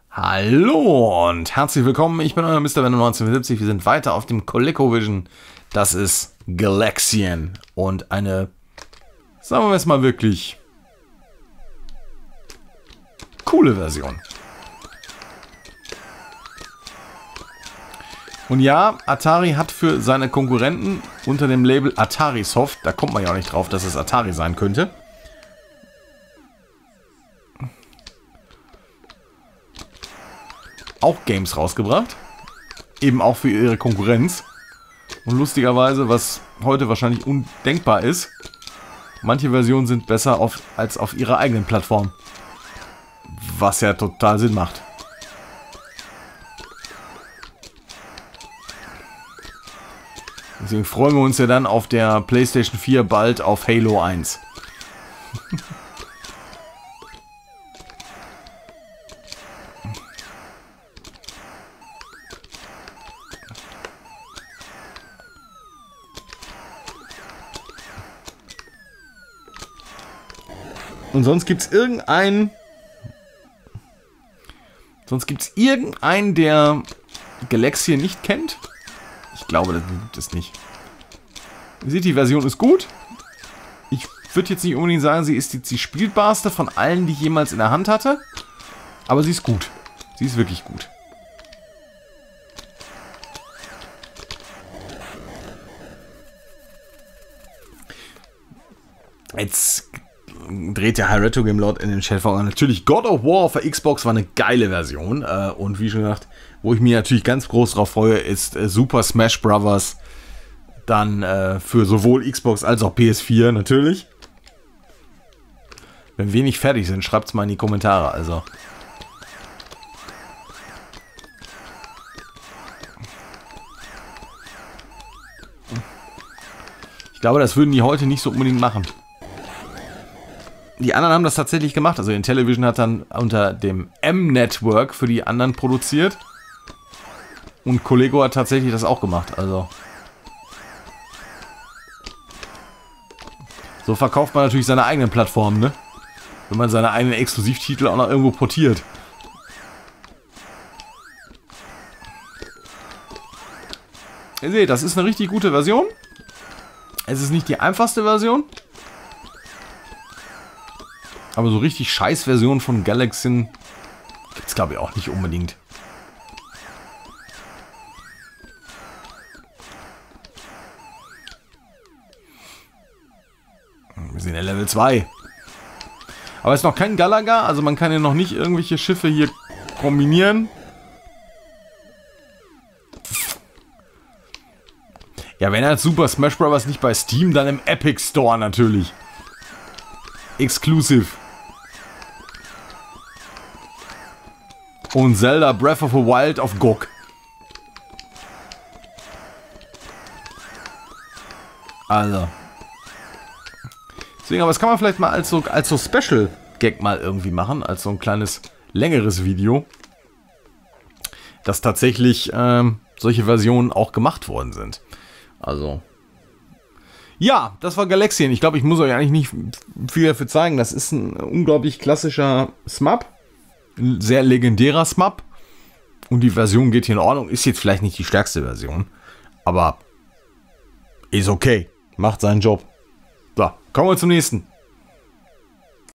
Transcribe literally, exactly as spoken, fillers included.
Hallo und herzlich willkommen, ich bin euer Mister Venom neunzehnhundertsiebzig, wir sind weiter auf dem ColecoVision, das ist Galaxian und eine, sagen wir es mal wirklich, coole Version. Und ja, Atari hat für seine Konkurrenten unter dem Label Atari Soft, da kommt man ja auch nicht drauf, dass es Atari sein könnte, auch Games rausgebracht. Eben auch für ihre Konkurrenz. Und lustigerweise, was heute wahrscheinlich undenkbar ist, manche Versionen sind besser auf, als auf ihrer eigenen Plattform. Was ja total Sinn macht. Deswegen freuen wir uns ja dann auf der PlayStation vier bald auf Halo eins. Und sonst gibt es irgendeinen... Sonst gibt es irgendeinen, der Galaxian nicht kennt? Ich glaube, das gibt es nicht. Ihr seht, die Version ist gut. Ich würde jetzt nicht unbedingt sagen, sie ist die, die spielbarste von allen, die ich jemals in der Hand hatte. Aber sie ist gut. Sie ist wirklich gut. Jetzt dreht der High Retro Game Lord in den Chat vor. Natürlich, God of War auf der Xbox war eine geile Version. Äh, und wie schon gesagt, wo ich mich natürlich ganz groß drauf freue, ist äh, Super Smash Bros. Dann äh, für sowohl Xbox als auch P S vier natürlich. Wenn wir nicht fertig sind, schreibt es mal in die Kommentare. Also. Ich glaube, das würden die heute nicht so unbedingt machen. Die anderen haben das tatsächlich gemacht. Also Intellivision hat dann unter dem M-Network für die anderen produziert. Und Coleco hat tatsächlich das auch gemacht. Also so verkauft man natürlich seine eigenen Plattformen, ne? Wenn man seine eigenen Exklusivtitel auch noch irgendwo portiert. Ihr seht, das ist eine richtig gute Version. Es ist nicht die einfachste Version. Aber so richtig scheiß Version von Galaxian gibt es, glaube ich, auch nicht unbedingt. Wir sind ja Level zwei. Aber es ist noch kein Galaga, also man kann ja noch nicht irgendwelche Schiffe hier kombinieren. Ja, wenn als Super Smash Bros. Nicht bei Steam, dann im Epic Store natürlich. Exclusive. Und Zelda Breath of the Wild auf G O G. Also. Deswegen, aber das kann man vielleicht mal als so, als so Special-Gag mal irgendwie machen. Als so ein kleines, längeres Video. Dass tatsächlich ähm, solche Versionen auch gemacht worden sind. Also. Ja, das war Galaxian. Ich glaube, ich muss euch eigentlich nicht viel dafür zeigen. Das ist ein unglaublich klassischer S M A P. Ein sehr legendärer S M A P. Und die Version geht hier in Ordnung. Ist jetzt vielleicht nicht die stärkste Version. Aber ist okay. Macht seinen Job. So, kommen wir zum nächsten.